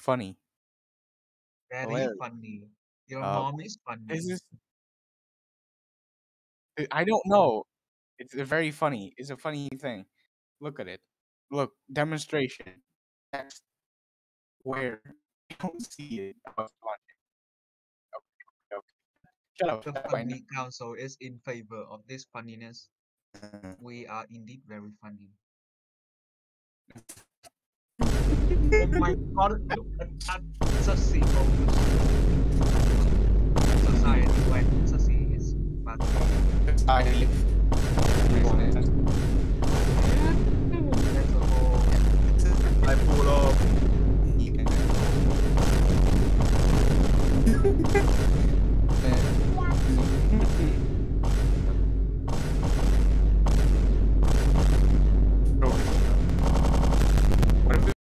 Funny. Very Hilarious. funny. Your Uh, mom is this funny. is I don't know. It's very funny. It's a funny thing. Look at it. Look, demonstration. Text where I don't see it. I was watching. Okay, okay. Shut up. The Shut up. I know. funny council is in favor of this funniness. Uh, We are indeed very funny. Oh my god, look at that. Sussy bonus. Society wide Sussy is bad. Society. Everyone is. That's a whole. I pull off. Yeah.